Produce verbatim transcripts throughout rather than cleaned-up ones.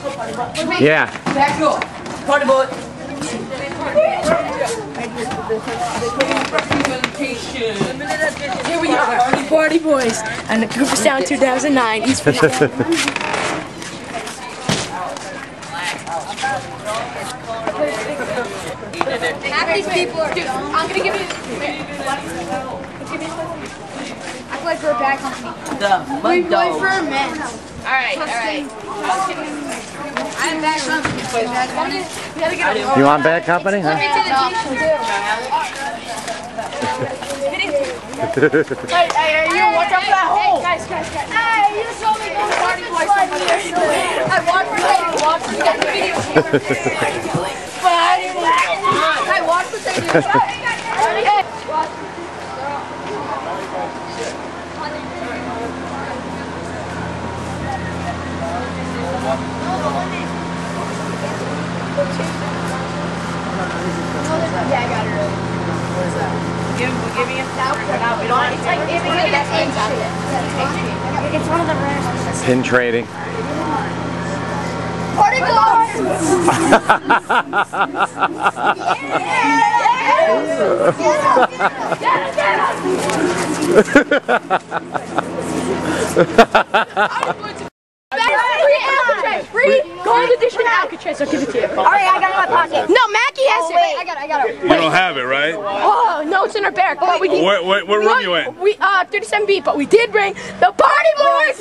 Yeah. Back door. Party boat. Here we are, Party Boys, and the Cooperstown two thousand nine East Fishkill. Half these people are. Dude, I'm gonna give you. I play for a bad company. We play for a man. Alright, alright. I'm bad company. Bad company? We gotta get a You want bad company, huh? Hey, hey, you watch out for that hole! guys, guys, guys. Hey, you saw me go party boy I watched for like, watched for like video. But I didn't I watched what they do. Hey, watch. Yeah, I got it early. What is that? Give, give me a now. No, we don't want to take it. That's H P. It's one of the rare. Pin trading. Party boys! Free gold edition Alcatraz, I'll give it to you. Alright, I got it in my pocket. No, Mackie has Oh, it. wait, I got it, I got it. You don't have it, right? Oh, no, it's in our barrack. But we, What, what, what room you in? We, uh, thirty-seven B, but we did bring the Party Boys!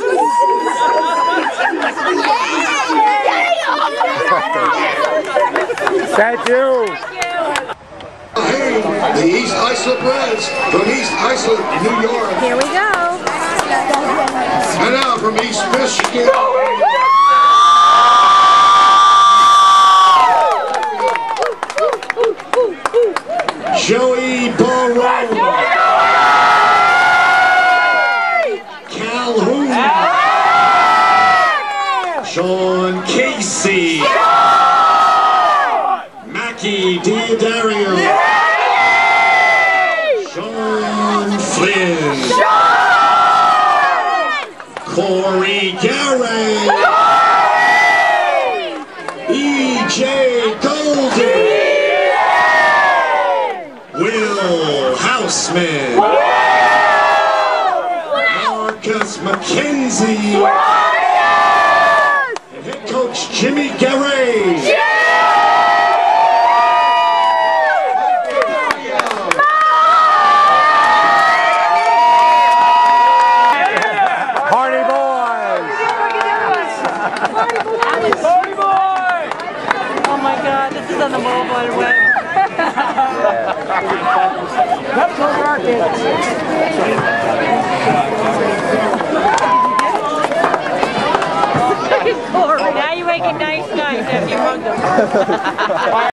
Thank you. Hey, the East Islip Reds from East Islip, New York. Here we go. And now from East Fishkill. Joey Barone. Calhoun. Sean Casey. Mackie D'Addario. Sean Flynn. Corey Garay. E J Golden. Will Houseman. Marcus McKenzie. And head coach Jimmy Garay. Party Boys! Party boy! Oh my God, this is on the mobile web. Now you make a nice night if you hung them.